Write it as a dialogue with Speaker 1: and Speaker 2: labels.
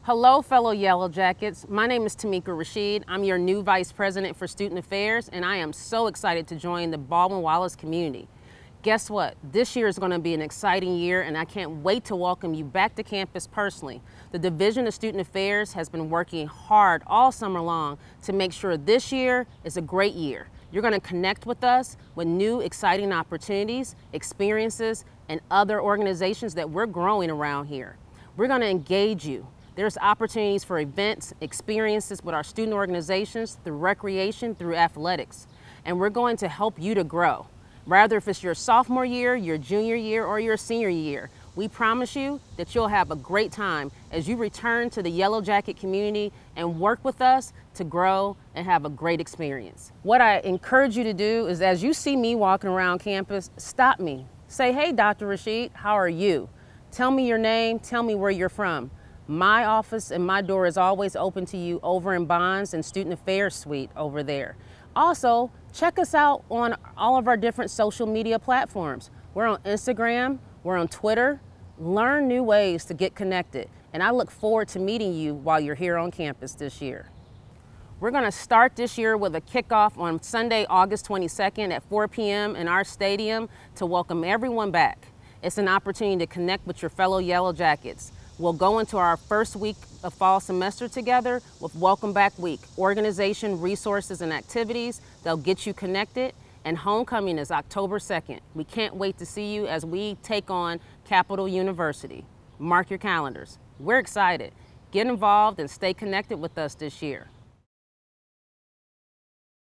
Speaker 1: Hello, fellow Yellow Jackets. My name is Tamika Rashid. I'm your new Vice President for Student Affairs, and I am so excited to join the Baldwin-Wallace community. Guess what? This year is going to be an exciting year, and I can't wait to welcome you back to campus personally. The Division of Student Affairs has been working hard all summer long to make sure this year is a great year. You're going to connect with us with new exciting opportunities, experiences, and other organizations that we're growing around here. We're going to engage you. There's opportunities for events, experiences with our student organizations, through recreation, through athletics. And we're going to help you to grow. Rather if it's your sophomore year, your junior year, or your senior year, we promise you that you'll have a great time as you return to the Yellow Jacket community and work with us to grow and have a great experience. What I encourage you to do is, as you see me walking around campus, stop me. Say, hey, Dr. Rashid, how are you? Tell me your name, tell me where you're from. My office and my door is always open to you over in Bonds and Student Affairs Suite over there. Also, check us out on all of our different social media platforms. We're on Instagram, we're on Twitter. Learn new ways to get connected. And I look forward to meeting you while you're here on campus this year. We're going to start this year with a kickoff on Sunday, August 22nd at 4 p.m. in our stadium to welcome everyone back. It's an opportunity to connect with your fellow Yellow Jackets. We'll go into our first week of fall semester together with Welcome Back Week, organization, resources, and activities that'll get you connected. And homecoming is October 2nd. We can't wait to see you as we take on Capital University. Mark your calendars. We're excited. Get involved and stay connected with us this year.